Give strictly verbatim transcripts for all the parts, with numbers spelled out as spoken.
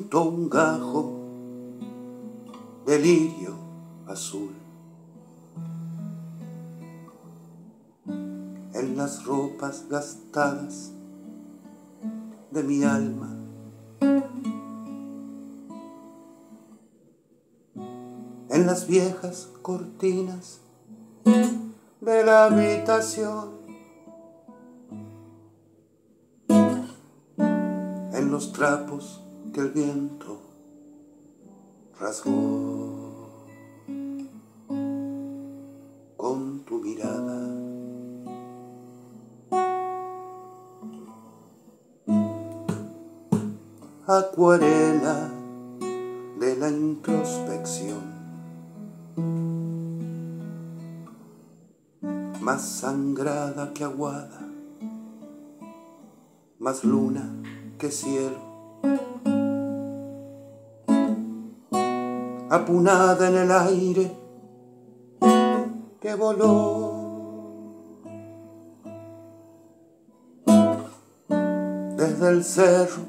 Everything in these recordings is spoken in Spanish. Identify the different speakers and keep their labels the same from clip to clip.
Speaker 1: Pinto un gajo de lirio azul en las ropas gastadas de mi alma, en las viejas cortinas de la habitación, en los trapos que el viento rasgó con tu mirada. Acuarela de la introspección, más sangrada que aguada, más luna que cielo, apunada en el aire que voló. Desde el cerro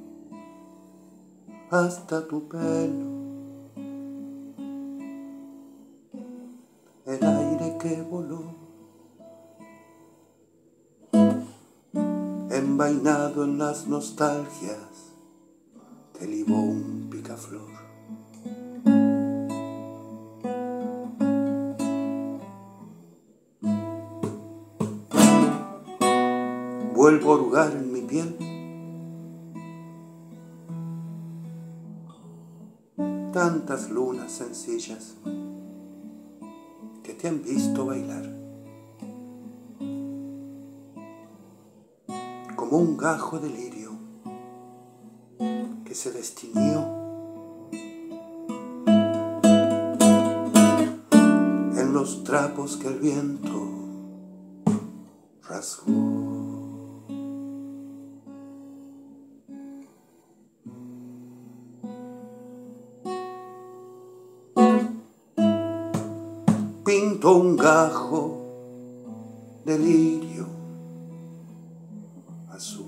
Speaker 1: hasta tu pelo, el aire que voló, envainado en las nostalgias, te libó un picaflor. Vuelvo a hurgar en mi piel tantas lunas sencillas que te han visto bailar, como un gajo de lirio que se destiñó en los trapos que el viento rasgó. Pinto un gajo de lirio azul